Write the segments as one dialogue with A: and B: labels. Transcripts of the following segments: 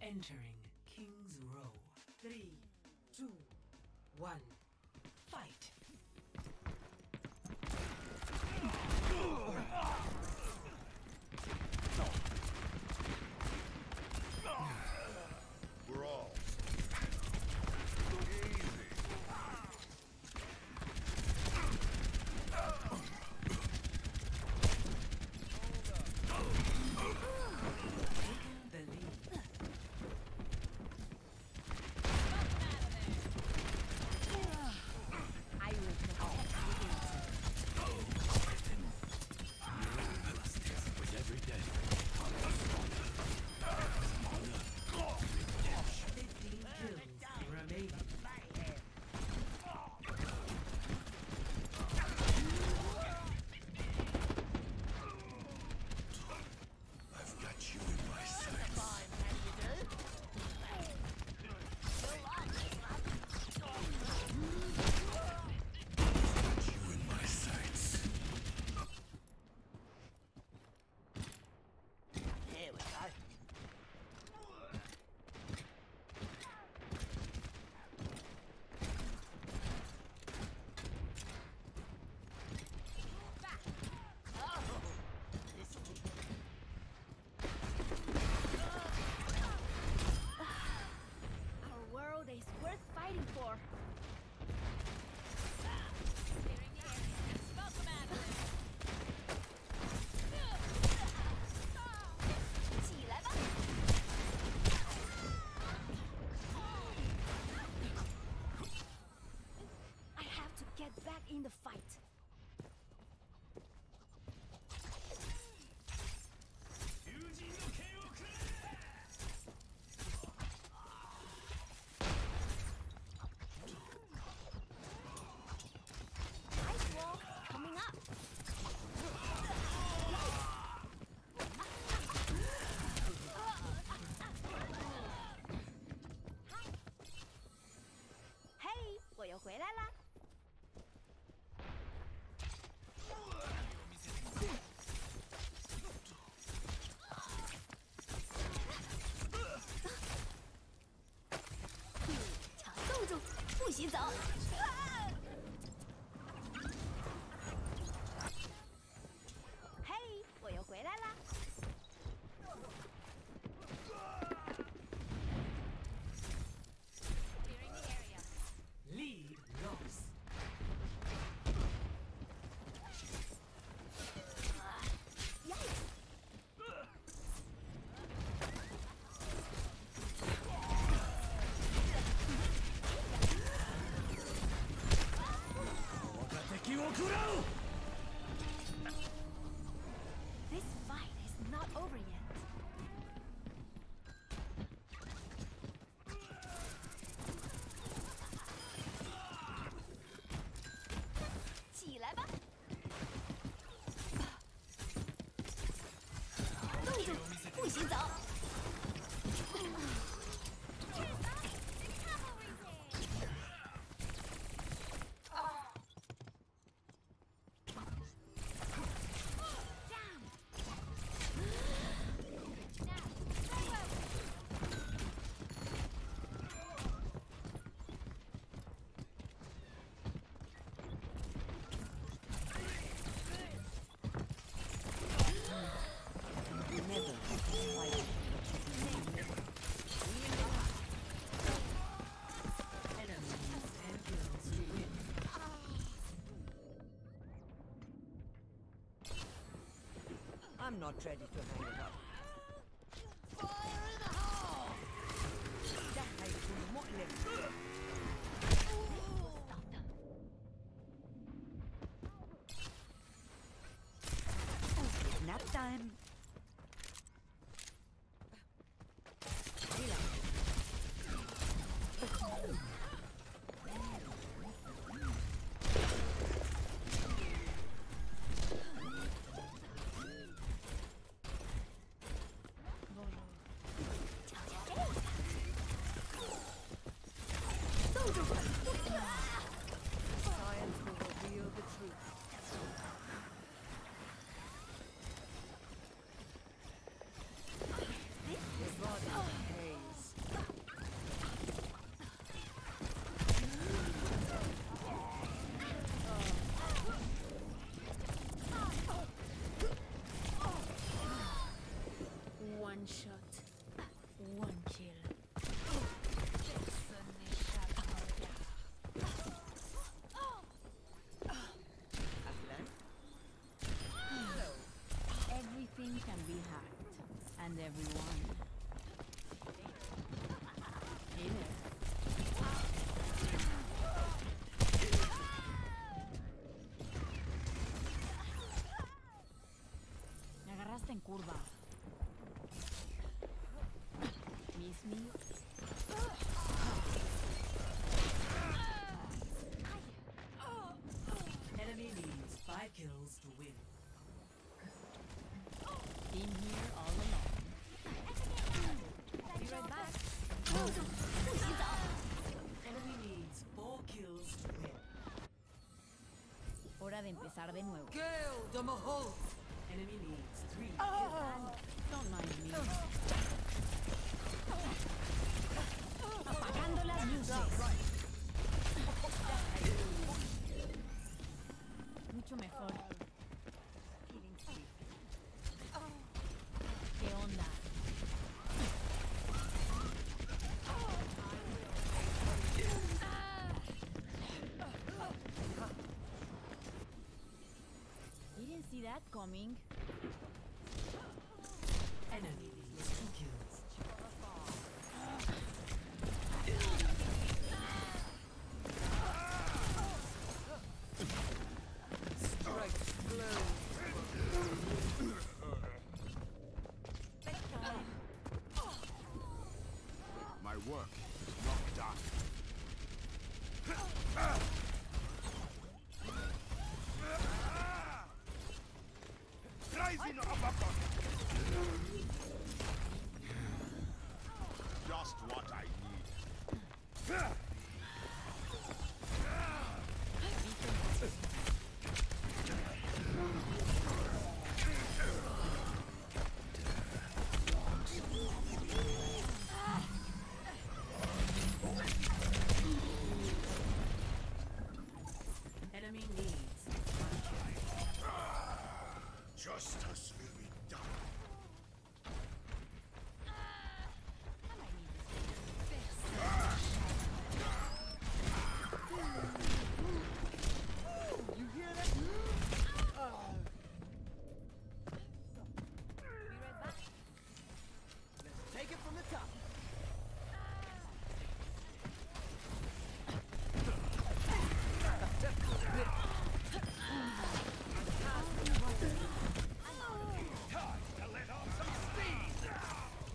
A: Entering King's Row. 3, 2, 1, fight!
B: We're all
A: The lead.
C: I will protect
D: with every day.
A: 15 kills remaining.
D: I've got you in my sights. Got you in my sights.
E: Here we go.
C: Our world is worth fighting for. I have to get back in the fight. Ice wall coming up. Hey，我又回来啦！抢冻住，不许走！嘿，我又回来啦！
A: Lead lost.
C: This fight is not over yet. 起来吧！冻住，不许走！
A: Enemies and kills to win.
F: I'm not ready to hang it up.
E: Fire in the hole!
F: จะให้คุณหมดเลย Nap time.
A: shot. One kill. Everything can be hacked, and everyone. Hey there. Me agarraste en curva. Miss me?
B: Enemy needs 5 kills to win.
A: Been here all along.
C: Be right back.
B: Enemy needs 4 kills to win.
A: Hora de empezar de nuevo.
F: Gale the Mahal!
B: Enemy needs 3
A: Don't mind me. Apagando las luces. Mucho mejor. ¿Qué onda? Didn't see that coming.
B: Enemy needs 2 kills.
F: Strike blow!
D: My work is not done. Rising uppercut. Just what I need.
B: Enemy needs 1 kill.
D: Justice will be done.
F: You hear that?
C: Be right back.
F: Let's take it from the top.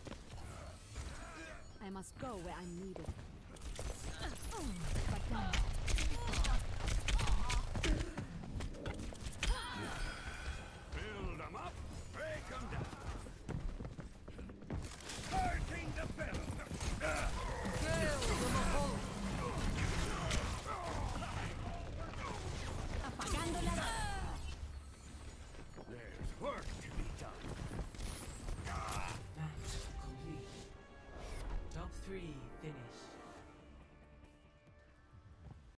A: I must go where I'm needed. But then